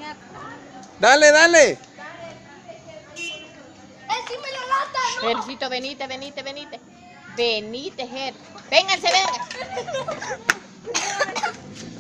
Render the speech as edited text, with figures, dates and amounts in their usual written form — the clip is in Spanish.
Dale, dale. Sí me lo nota, ¿no? Gercito, venite. Venite, Ger. Vénganse, vengan.